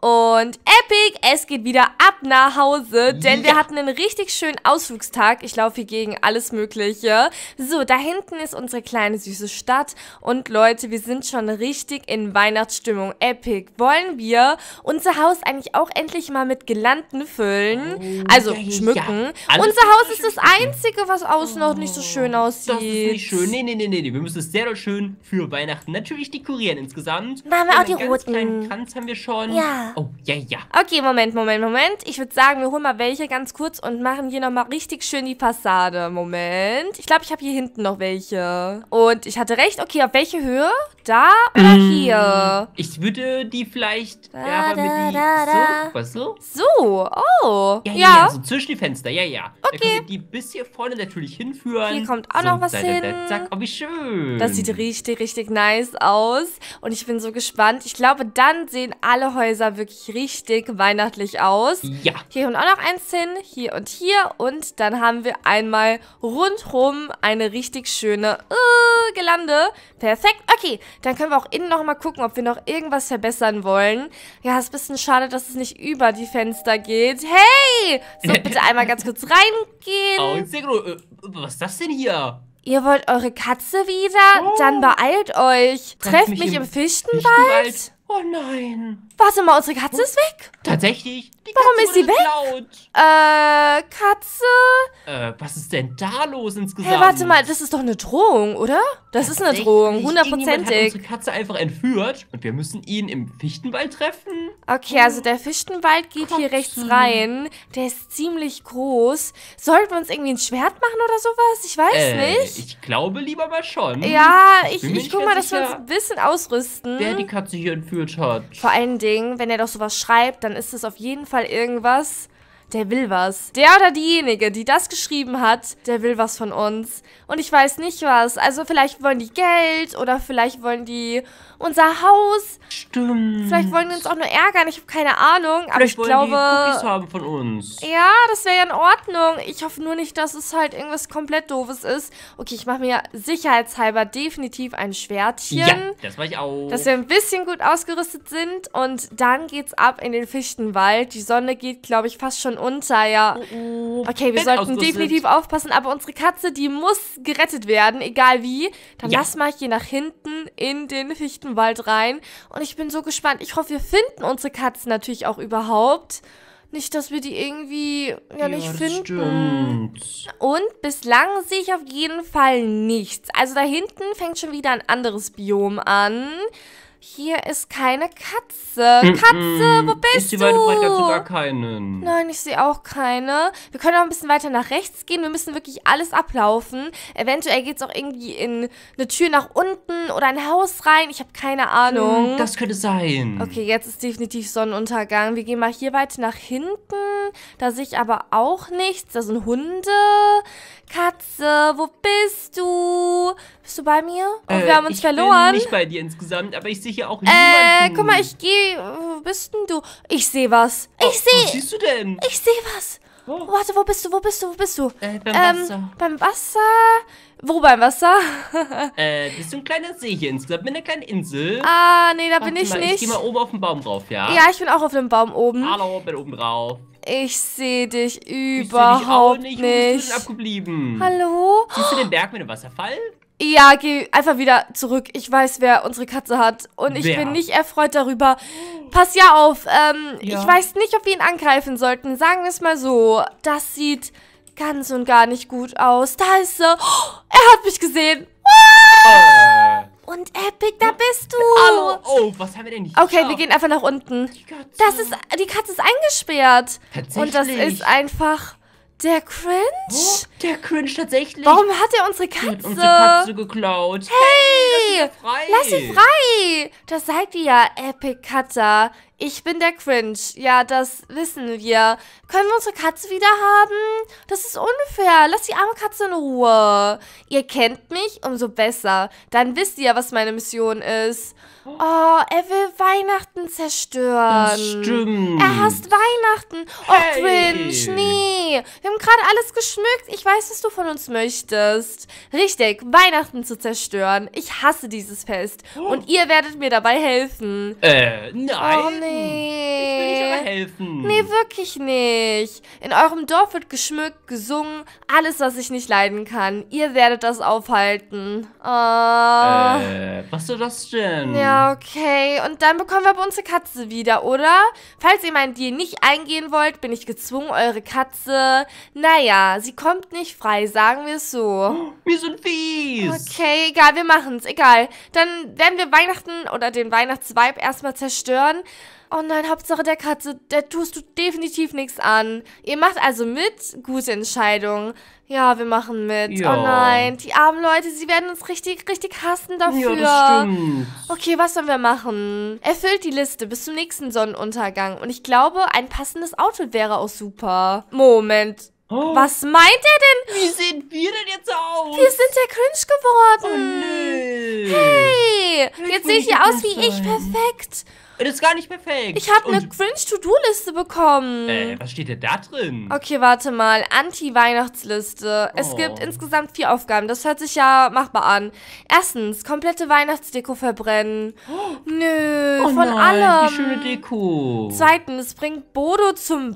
Und Epic, es geht wieder ab nach Hause, denn wir hatten einen richtig schönen Ausflugstag. Ich laufe hier gegen alles Mögliche. So, da hinten ist unsere kleine süße Stadt. Und Leute, wir sind schon richtig in Weihnachtsstimmung. Epic, wollen wir unser Haus eigentlich auch endlich mal mit Girlanden füllen? Also schmücken. Unser Haus ist das Einzige, was außen noch nicht so schön aussieht. Das ist nicht schön. Nee. Wir müssen es sehr schön für Weihnachten natürlich dekorieren insgesamt. Machen wir auch die roten. roten. Einen Kranz haben wir schon. Ja. Oh, ja. Okay, Moment. Ich würde sagen, wir holen mal welche ganz kurz und machen hier nochmal richtig schön die Fassade. Moment. Ich glaube, ich habe hier hinten noch welche. Und ich hatte recht. Okay, auf welche Höhe? Da oder hier? Ich würde die vielleicht so. Was so? So, oh. Ja, so zwischen die Fenster, ja. Okay. Dann können wir die bis hier vorne natürlich hinführen. Hier kommt auch noch was hin. Zack, oh, wie schön. Das sieht richtig nice aus. Und ich bin so gespannt. Ich glaube, dann sehen alle Häuser wirklich richtig weihnachtlich aus. Ja. Hier kommt auch noch eins hin. Hier und hier. Und dann haben wir einmal rundherum eine richtig schöne Girlande. Perfekt. Okay, dann können wir auch innen noch mal gucken, ob wir noch irgendwas verbessern wollen. Ja, ist ein bisschen schade, dass es nicht über die Fenster geht. Hey! So, bitte einmal ganz kurz reingehen. Oh, sehr gut. Was ist das denn hier? Ihr wollt eure Katze wieder? Oh. Dann beeilt euch. Trefft mich im Fichtenwald. Oh nein. Warte mal, unsere Katze ist weg. Tatsächlich? Warum ist sie weg? Katze? Was ist denn da los insgesamt? Hey, warte mal, das ist doch eine Drohung, oder? Das ist eine Drohung, Irgendjemand hat hundertprozentig. unsere Katze einfach entführt und wir müssen ihn im Fichtenwald treffen? Okay, also der Fichtenwald geht hier rechts rein. Der ist ziemlich groß. Sollten wir uns irgendwie ein Schwert machen oder sowas? Ich weiß nicht. Ich glaube lieber mal schon. Ja, bin mir ich nicht guck mal, ganz dass wir uns sicher, ein bisschen ausrüsten. wer die Katze hier entführt hat. Vor allen Dingen, wenn er doch sowas schreibt, dann ist es auf jeden Fall irgendwas, der will was. Der oder diejenige, die das geschrieben hat, der will was von uns. Und ich weiß nicht was. Also vielleicht wollen die Geld oder vielleicht wollen die unser Haus. Stimmt. Vielleicht wollen die uns auch nur ärgern. Ich habe keine Ahnung. Aber Vielleicht ich glaube, wollen die Cookies haben von uns. ja, das wäre ja in Ordnung. Ich hoffe nur nicht, dass es halt irgendwas komplett Doofes ist. Okay, ich mache mir sicherheitshalber definitiv ein Schwertchen. Ja, das war ich auch. Dass wir ein bisschen gut ausgerüstet sind. Und dann geht's ab in den Fichtenwald. Die Sonne geht, glaube ich, fast schon unter, ja. Okay, wir sollten definitiv aufpassen. Aber unsere Katze, die muss gerettet werden, egal wie. Dann lass mal hier nach hinten in den Fichtenwald rein. Und ich bin so gespannt. Ich hoffe, wir finden unsere Katzen natürlich auch überhaupt. Nicht, dass wir die irgendwie nicht finden. Stimmt. Und bislang sehe ich auf jeden Fall nichts. Also da hinten fängt schon wieder ein anderes Biom an. Hier ist keine Katze. Katze, wo bist ist die du? weit breit ganz sogar keinen. Nein, ich sehe auch keine. Wir können auch ein bisschen weiter nach rechts gehen. Wir müssen wirklich alles ablaufen. Eventuell geht es auch irgendwie in eine Tür nach unten oder ein Haus rein. Ich habe keine Ahnung. Das könnte sein. Okay, jetzt ist definitiv Sonnenuntergang. Wir gehen mal hier weiter nach hinten. Da sehe ich aber auch nichts. Da sind Hunde. Katze, wo bist du? Bist du bei mir? Oh, wir haben uns verloren. Ich bin nicht bei dir insgesamt, aber ich sehe hier auch niemanden. Guck mal, ich gehe. Wo bist denn du? Ich sehe was. Was siehst du denn? Ich sehe was. Oh. Warte, wo bist du? Beim Wasser. Beim Wasser? Wo beim Wasser? Das ist so ein kleiner See hier insgesamt mit einer kleinen Insel. Ah, nee, da bin Warte ich mal, nicht. Ich gehe mal oben auf den Baum drauf, ja? Ja, ich bin auch auf dem Baum oben. Hallo, bin oben drauf. Ich sehe dich Ich sehe dich überhaupt auch nicht. Wo bist du nicht. denn abgeblieben? Hallo? Siehst du den Berg mit dem Wasserfall? Ja, geh einfach wieder zurück. Ich weiß, wer unsere Katze hat. Und ich Wer? bin nicht erfreut darüber. Pass ja auf. Ich Ja. weiß nicht, ob wir ihn angreifen sollten. Sagen wir es mal so. Das sieht ganz und gar nicht gut aus. Da ist er. Oh, er hat mich gesehen. Und Epic, da bist du. Hallo. Oh, was haben wir denn nicht Okay, geschafft? wir gehen einfach nach unten. Die Katze. Die Katze ist eingesperrt. Tatsächlich. Und das ist einfach der Cringe. Oh, der Cringe tatsächlich. Warum hat er unsere Der hat Katze? unsere Katze geklaut. Hey, Frei. lass sie frei. Das seid ihr ja, Epic Cutter. Ich bin der Cringe. Ja, das wissen wir. Können wir unsere Katze wieder haben? Das ist unfair. Lass die arme Katze in Ruhe. Ihr kennt mich, umso besser. Dann wisst ihr, was meine Mission ist. Oh, er will Weihnachten zerstören. Das stimmt. Er hasst Weihnachten. Oh, Hey. Cringe, nee. Wir haben gerade alles geschmückt. Ich weiß, was du von uns möchtest. Richtig, Weihnachten zu zerstören. Ich hasse dieses Fest. Und ihr werdet mir dabei helfen. Nein. Oh, nee. helfen. Nee, wirklich nicht. In eurem Dorf wird geschmückt, gesungen, alles, was ich nicht leiden kann. Ihr werdet das aufhalten. Was soll das denn? Ja, okay. Und dann bekommen wir aber unsere Katze wieder, oder? Falls ihr meinen Deal nicht eingehen wollt, bin ich gezwungen, eure Katze... Naja, sie kommt nicht frei, sagen wir es so. Wir sind fies. Okay, egal, wir machen's, egal. Dann werden wir Weihnachten oder den Weihnachtsvibe erstmal zerstören. Oh nein, Hauptsache der Katze, der tust du definitiv nichts an. Ihr macht also mit? Gute Entscheidung. Ja, wir machen mit. Ja. Oh nein, die armen Leute, sie werden uns richtig, richtig hassen dafür. Ja, das stimmt. Okay, was sollen wir machen? Erfüllt die Liste bis zum nächsten Sonnenuntergang. Und ich glaube, ein passendes Outfit wäre auch super. Moment. Oh. Was meint er denn? Wie sehen wir denn jetzt aus? Wir sind der Cringe geworden. Oh, nee. Hey, jetzt will seht nicht ihr aus mit wie uns ich. sein. Perfekt. Das ist gar nicht perfekt. Ich habe eine Und, Cringe-To-Do-Liste bekommen. was steht denn da drin? Okay, warte mal. Anti-Weihnachtsliste. Es Oh. gibt insgesamt 4 Aufgaben. Das hört sich ja machbar an. Erstens, komplette Weihnachtsdeko verbrennen. Nö, Oh von nein, allem. die schöne Deko. Zweitens, bringt Bodo zum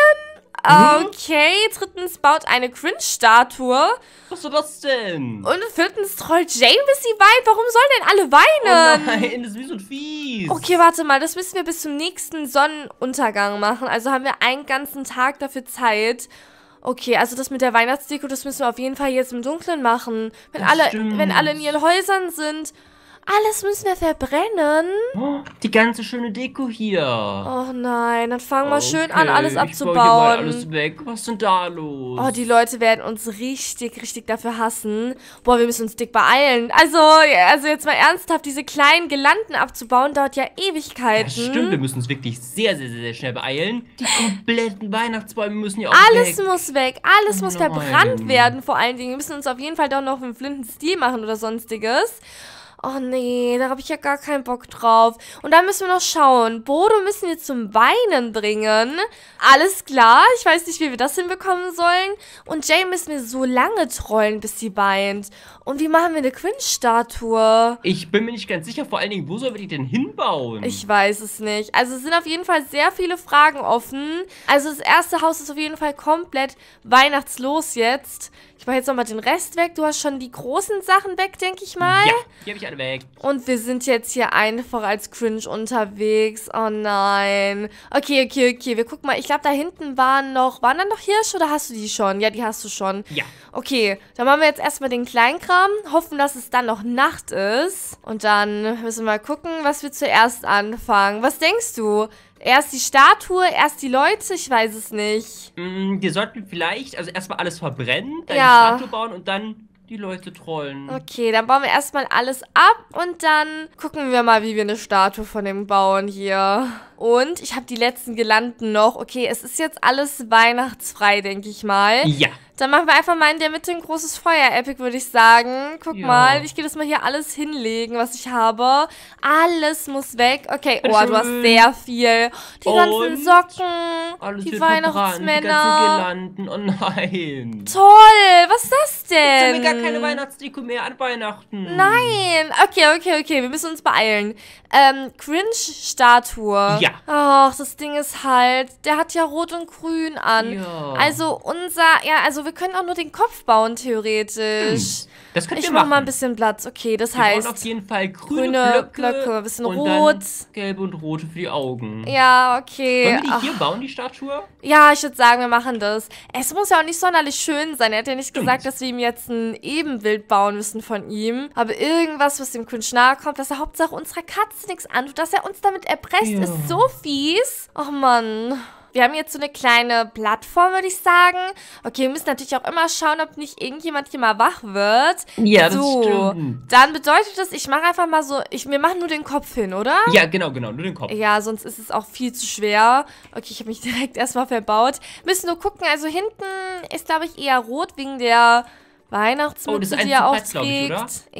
Weinen. Okay. Drittens, baut eine Cringe-Statue. Was soll das denn? Und viertens, trollt Jane, bis sie weint. Warum sollen denn alle weinen? Oh nein, das ist wie so fies. Okay, warte mal, das müssen wir bis zum nächsten Sonnenuntergang machen. Also haben wir einen ganzen Tag dafür Zeit. Okay, also das mit der Weihnachtsdeko, das müssen wir auf jeden Fall jetzt im Dunkeln machen. Wenn alle in ihren Häusern sind. Alles müssen wir verbrennen. Oh, die ganze schöne Deko hier. Oh nein, dann fangen wir schön an, Okay, alles Ich baue abzubauen. hier mal alles weg. Was ist denn da los? Oh, die Leute werden uns richtig, richtig dafür hassen. Boah, wir müssen uns dick beeilen. Also jetzt mal ernsthaft, diese kleinen Girlanden abzubauen, dauert ja Ewigkeiten. Das stimmt, wir müssen uns wirklich sehr, sehr, sehr schnell beeilen. Die kompletten Weihnachtsbäume müssen ja auch Alles weg. muss weg, alles muss nein. verbrannt werden vor allen Dingen. Wir müssen uns auf jeden Fall doch noch einen flinten Stil machen oder sonstiges. Oh nee, da habe ich ja gar keinen Bock drauf. Und dann müssen wir noch schauen. Bodo müssen wir zum Weinen bringen. Alles klar, ich weiß nicht, wie wir das hinbekommen sollen. Und Jane müssen wir so lange trollen, bis sie weint. Und wie machen wir eine Cringe-Statue? Ich bin mir nicht ganz sicher, vor allen Dingen, wo sollen wir die denn hinbauen? Ich weiß es nicht. Also es sind auf jeden Fall sehr viele Fragen offen. Also das erste Haus ist auf jeden Fall komplett weihnachtslos jetzt. Ich mache jetzt nochmal den Rest weg. Du hast schon die großen Sachen weg, denke ich mal. Ja, die habe ich alle weg. Und wir sind jetzt hier einfach als Cringe unterwegs. Oh nein. Okay. Wir gucken mal. Ich glaube, da hinten waren dann noch Hirsche oder hast du die schon? Ja, die hast du schon. Ja. Okay, dann machen wir jetzt erstmal den Kleinkram. Hoffen, dass es dann noch Nacht ist. Und dann müssen wir mal gucken, was wir zuerst anfangen. Was denkst du? Erst die Statue, erst die Leute? Ich weiß es nicht. Wir sollten vielleicht, also erstmal alles verbrennen, dann Ja. die Statue bauen und dann die Leute trollen. Okay, dann bauen wir erstmal alles ab und dann gucken wir mal, wie wir eine Statue von dem bauen hier. Und ich habe die letzten Girlanden noch. Okay, es ist jetzt alles weihnachtsfrei, denke ich mal. Ja. Dann machen wir einfach mal in der Mitte ein großes Feuer-Epic, würde ich sagen. Guck Ja. mal, ich gehe das mal hier alles hinlegen, was ich habe. Alles muss weg. Okay, oh, du hast Schön. sehr viel. Die ganzen Und Socken, Alles die wird verbrannt, die ganzen Weihnachtsmänner. Girlanden. Oh nein. Toll, was ist das Jetzt haben denn? wir gar keine Weihnachtsdeko mehr an Weihnachten. Nein. Okay, wir müssen uns beeilen. Cringe-Statue. Ja. Ach, das Ding ist halt, der hat ja rot und grün an. Ja. Also wir können auch nur den Kopf bauen, theoretisch. Das könnt Ich ihr mach machen. mal ein bisschen Platz. Okay, das Wir brauchen auf heißt, jeden Fall grüne Blöcke, ein bisschen und rot. Dann gelbe und rote für die Augen. Ja, okay. Wollen wir die Ach, hier bauen, die Statue? ja, ich würde sagen, wir machen das. Es muss ja auch nicht sonderlich schön sein. Er hat ja nicht Stimmt. gesagt, dass wir ihm jetzt ein Ebenbild bauen müssen von ihm. Aber irgendwas, was dem Cringe nahe kommt, dass er Hauptsache unserer Katze nichts antut, dass er uns damit erpresst, Ja. ist so fies. Och Mann. Wir haben jetzt so eine kleine Plattform, würde ich sagen. Okay, wir müssen natürlich auch immer schauen, ob nicht irgendjemand hier mal wach wird. Ja, das so, stimmt. dann bedeutet das, ich mache einfach mal so, wir machen nur den Kopf hin, oder? Ja, genau, nur den Kopf. Ja, sonst ist es auch viel zu schwer. Okay, ich habe mich direkt erstmal verbaut. Müssen nur gucken, also hinten ist, glaube ich, eher rot wegen der Weihnachtsmütze, Oh, das ist die eins er zu auch breit, glaub ich, oder? trägt.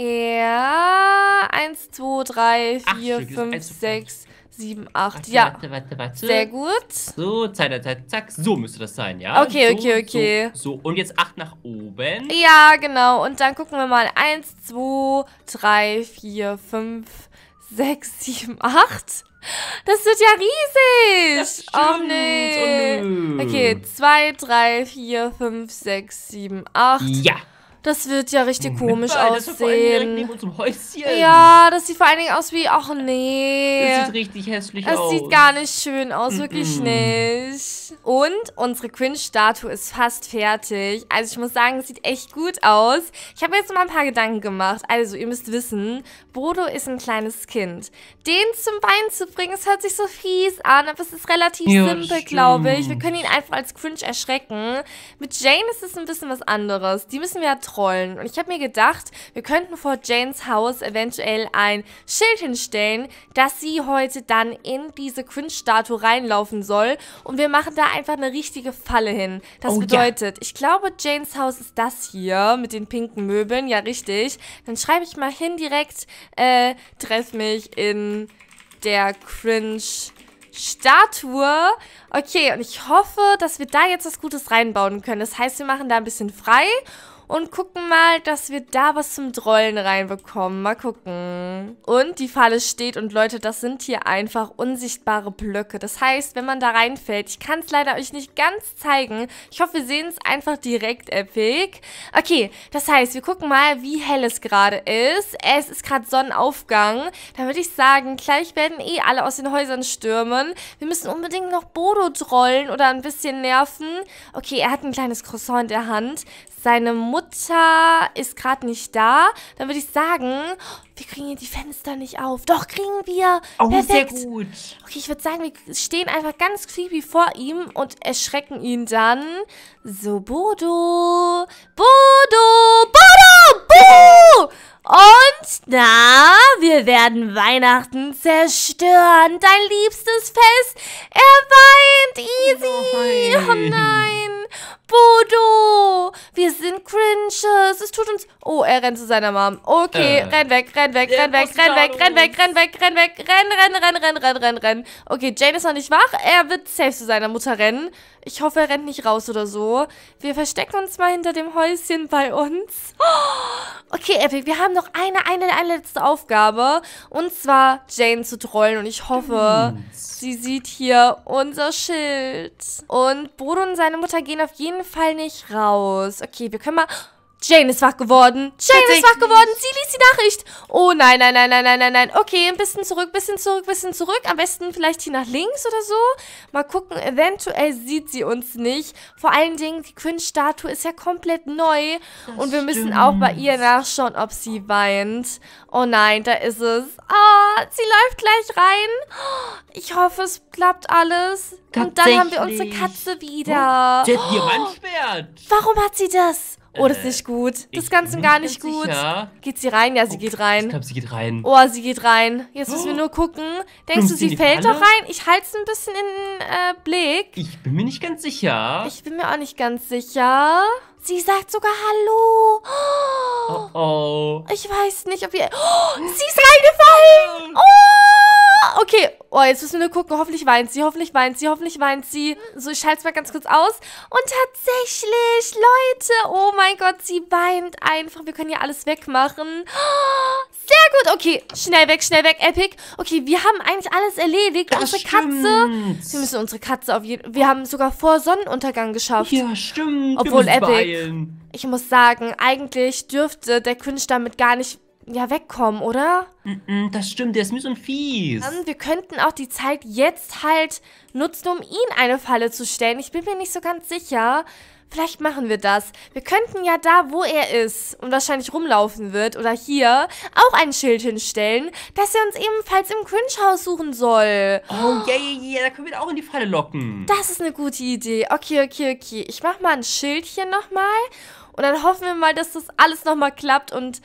Ja, 1, 2, 3, 8 4, Stück, das ist 5, eins zu breit. 6, 7, 8. Warte, Ja, warte. sehr gut. So, zack. So müsste das sein, ja? Okay, so, okay. So, und jetzt 8 nach oben. Ja, genau. Und dann gucken wir mal. 1, 2, 3, 4, 5, 6, 7, 8. Das wird ja riesig. Das Oh stimmt. nee. Oh, nö. Okay, 2, 3, 4, 5, 6, 7, 8. Ja. Das wird ja richtig komisch Das war vor allem direkt aussehen. neben unserem Häuschen. Ja, das sieht vor allen Dingen aus wie, ach nee. Das sieht richtig hässlich Es aus. sieht gar nicht schön aus, wirklich nicht. Und unsere Quinn-Statue ist fast fertig. Also ich muss sagen, es sieht echt gut aus. Ich habe mir jetzt mal ein paar Gedanken gemacht. Also ihr müsst wissen, Bodo ist ein kleines Kind. Den zum Weinen zu bringen, es hört sich so fies an, aber es ist relativ simpel, glaube ich. Wir können ihn einfach als Cringe erschrecken. Mit Jane ist es ein bisschen was anderes. Die müssen wir ja trollen. Und ich habe mir gedacht, wir könnten vor Janes Haus eventuell ein Schild hinstellen, dass sie heute dann in diese Cringe-Statue reinlaufen soll. Und wir machen da einfach eine richtige Falle hin. Das bedeutet, ich glaube, Janes Haus ist das hier mit den pinken Möbeln. Ja, richtig. Dann schreibe ich mal hin direkt, treff mich in der Cringe-Statue. Okay, und ich hoffe, dass wir da jetzt was Gutes reinbauen können. Das heißt, wir machen da ein bisschen frei und gucken mal, dass wir da was zum Trollen reinbekommen. Mal gucken. Und die Falle steht und Leute, das sind hier einfach unsichtbare Blöcke. Das heißt, wenn man da reinfällt, ich kann es leider euch nicht ganz zeigen. Ich hoffe, wir sehen es einfach direkt epic. Okay, das heißt, wir gucken mal, wie hell es gerade ist. Es ist gerade Sonnenaufgang. Dann würde ich sagen, gleich werden alle aus den Häusern stürmen. Wir müssen unbedingt noch Bodo trollen oder ein bisschen nerven. Okay, er hat ein kleines Croissant in der Hand. Seine Mutter ist gerade nicht da. Dann würde ich sagen, wir kriegen hier die Fenster nicht auf. Doch, kriegen wir. Oh, perfekt. sehr gut. Okay, ich würde sagen, wir stehen einfach ganz creepy vor ihm und erschrecken ihn dann. So, Bodo. Bodo. Bodo. Bodo. Und, na, wir werden Weihnachten zerstören. Dein liebstes Fest. Er weint. Easy. Oh nein. Bodo, wir sind Cringes. Es tut uns... Oh, er rennt zu seiner Mom. Okay, renn weg, renn weg, renn weg, renn weg, renn weg, renn weg, renn weg, renn. Okay, Jane ist noch nicht wach. Er wird safe zu seiner Mutter rennen. Ich hoffe, er rennt nicht raus oder so. Wir verstecken uns mal hinter dem Häuschen bei uns. Okay, Epic, wir haben noch eine letzte Aufgabe. Und zwar Jane zu trollen. Und ich hoffe, sie sieht hier unser Schild. Und Bodo und seine Mutter gehen auf jeden Fall nicht raus. Okay, wir können mal... Jane ist wach geworden. Jane ist wach geworden. Sie liest die Nachricht. Oh nein, nein, nein, nein, nein, nein, nein. Okay, ein bisschen zurück, bisschen zurück, bisschen zurück. Am besten vielleicht hier nach links oder so. Mal gucken, eventuell sieht sie uns nicht. Vor allen Dingen, die Cringe-Statue ist ja komplett neu. Und wir müssen auch bei ihr nachschauen, ob sie weint. Oh nein, da ist es. Ah, sie läuft gleich rein. Ich hoffe, es klappt alles. Und dann haben wir unsere Katze wieder. Sie hat die Wand sperrt. Warum hat sie das? Oh, das ist nicht gut. Das ist ganz und gar nicht gut. Sicher. Geht sie rein? Ja, sie geht rein. Ich glaube, sie geht rein. Oh, sie geht rein. Jetzt müssen wir nur gucken. Denkst du, sie fällt doch rein? Ich halte es ein bisschen in den Blick. Ich bin mir nicht ganz sicher. Ich bin mir auch nicht ganz sicher. Sie sagt sogar Hallo. Oh, oh. Ich weiß nicht, ob ihr... Oh, sie ist reingefallen. Oh, okay. Oh, jetzt müssen wir nur gucken. Hoffentlich weint sie, hoffentlich weint sie, hoffentlich weint sie. So, ich schalte es mal ganz kurz aus. Und tatsächlich, Leute, oh mein Gott, sie weint einfach. Wir können hier alles wegmachen. Sehr gut. Okay, schnell weg, Epic. Okay, wir haben eigentlich alles erledigt. Das unsere Katze. Wir müssen unsere Katze auf jeden... Wir haben sogar vor Sonnenuntergang geschafft. Ja, stimmt. Obwohl, wir müssen Epic, beeilen. ich muss sagen, eigentlich dürfte der Cringe damit gar nicht wegkommen, oder? Das stimmt, der ist mies und fies. Wir könnten auch die Zeit jetzt halt nutzen, um ihn eine Falle zu stellen. Ich bin mir nicht so ganz sicher. Vielleicht machen wir das. Wir könnten ja da, wo er ist und wahrscheinlich rumlaufen wird, oder hier, auch ein Schild hinstellen, dass er uns ebenfalls im Cringe-Haus suchen soll. Oh, ja, da können wir ihn auch in die Falle locken. Das ist eine gute Idee. Okay. Ich mach mal ein Schildchen nochmal und dann hoffen wir mal, dass das alles nochmal klappt und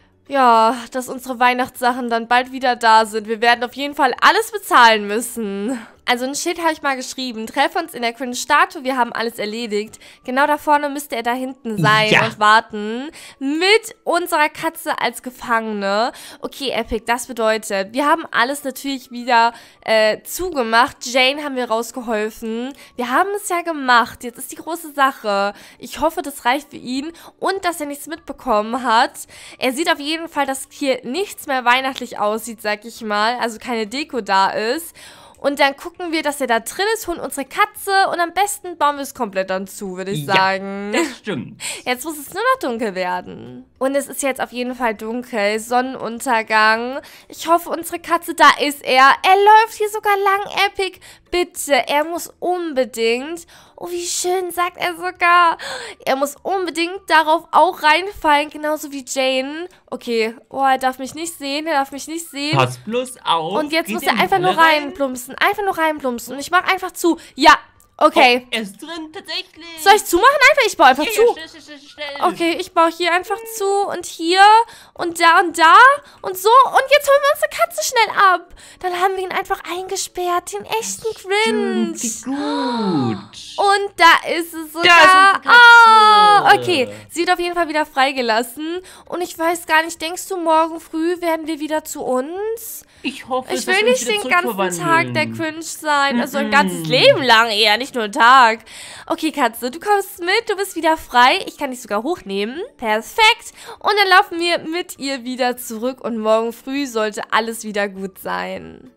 ja, dass unsere Weihnachtssachen dann bald wieder da sind. Wir werden auf jeden Fall alles bezahlen müssen. Also ein Schild habe ich mal geschrieben. Treffe uns in der Cringe-Statue, wir haben alles erledigt. Genau da vorne müsste er da hinten sein und warten. Mit unserer Katze als Gefangene. Okay, Epic, das bedeutet, wir haben alles natürlich wieder zugemacht. Jane haben wir rausgeholfen. Wir haben es ja gemacht. Jetzt ist die große Sache. Ich hoffe, das reicht für ihn und dass er nichts mitbekommen hat. Er sieht auf jeden Fall, dass hier nichts mehr weihnachtlich aussieht, sag ich mal. Also keine Deko da ist. Und dann gucken wir, dass er da drin ist, holen unsere Katze und am besten bauen wir es komplett dann zu, würde ich sagen. Das stimmt. Jetzt muss es nur noch dunkel werden. Und es ist jetzt auf jeden Fall dunkel, Sonnenuntergang. Ich hoffe, unsere Katze, da ist er. Er läuft hier sogar lang, Epic. Bitte, er muss unbedingt... Oh, wie schön, sagt er sogar. Er muss unbedingt darauf auch reinfallen, genauso wie Jane. Okay, oh, er darf mich nicht sehen, Pass bloß auf. Und jetzt muss er einfach nur reinplumpsen, Und ich mach einfach zu. Ja, okay. Oh, er ist drin, tatsächlich. Soll ich zumachen? Ich baue einfach zu. Schnell. Okay, ich baue hier einfach zu und hier und da und so. Und jetzt holen wir unsere Katze schnell ab. Dann haben wir ihn einfach eingesperrt, den echten Cringe. Wie gut. Und da ist es sogar. Da ist unsere Katze. Okay. Sie wird auf jeden Fall wieder freigelassen. Und ich weiß gar nicht, denkst du, morgen früh werden wir wieder zu uns? Ich hoffe, Ich will nicht den ganzen Tag der Cringe sein. Also ein ganzes Leben lang eher, nicht nur einen Tag. Okay, Katze, du kommst mit, du bist wieder frei. Ich kann dich sogar hochnehmen. Perfekt. Und dann laufen wir mit ihr wieder zurück und morgen früh sollte alles wieder gut sein.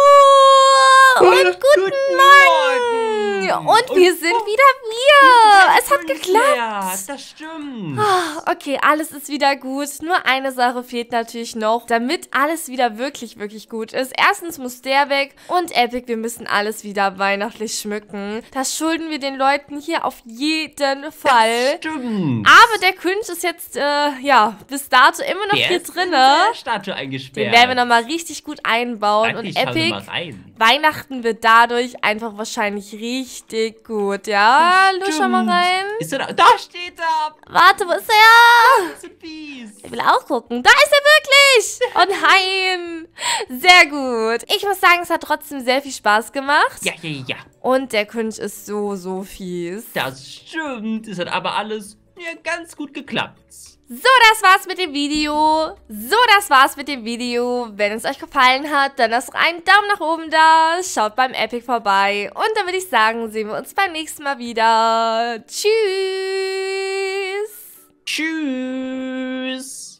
Und guten Morgen. Und wir sind wieder wir. Es hat geklappt. Ja, das stimmt. Okay, alles ist wieder gut. Nur eine Sache fehlt natürlich noch, damit alles wieder wirklich, wirklich gut ist. Erstens muss der weg und Epic, wir müssen alles wieder weihnachtlich schmücken. Das schulden wir den Leuten hier auf jeden Fall. Das stimmt. Aber der Cringe ist jetzt, bis dato immer noch hier drin. Der Statue eingesperrt. Den werden wir nochmal richtig gut einbauen. Und Epic, Weihnachten wird dadurch einfach wahrscheinlich richtig gut, ja? Lu, schau mal rein. Ist er da? Da steht er. Warte, wo ist er? Das ist ein Biest. Ich will auch gucken. Da ist er wirklich. Oh nein. Sehr gut. Ich muss sagen, es hat trotzdem sehr viel Spaß gemacht. Ja. Und der Cringe ist so fies. Das stimmt. Es hat aber alles ganz gut geklappt. So, das war's mit dem Video. Wenn es euch gefallen hat, dann lasst einen Daumen nach oben da. Schaut beim Epic vorbei. Und dann würde ich sagen, sehen wir uns beim nächsten Mal wieder. Tschüss. Tschüss.